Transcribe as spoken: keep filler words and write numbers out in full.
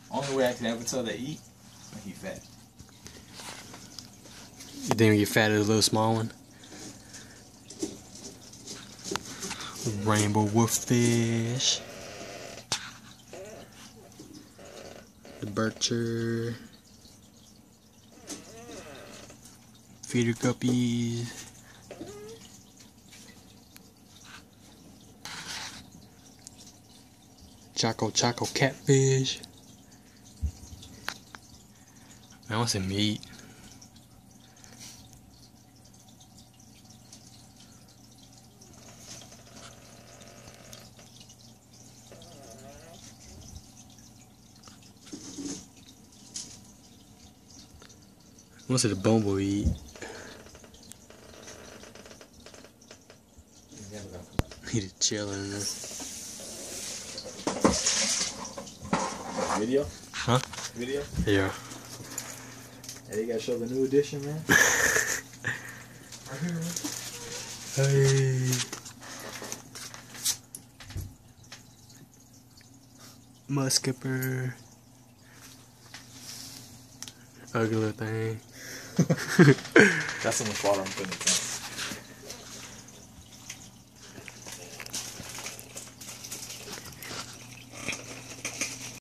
Only way I can ever tell they eat is when he fat. You think when you're fat as a little small one? Rainbow wolffish. The Bircher. Feeder guppies. Choco Choco catfish. I want some meat. I want to see the bumblebee eat. He just chilling in there. Video? Huh? Video? Yeah. Hey, you gotta show the new edition, man. Right here, man. Hey. Muskipper. Ugly little thing. That's how much water I'm putting in the tank.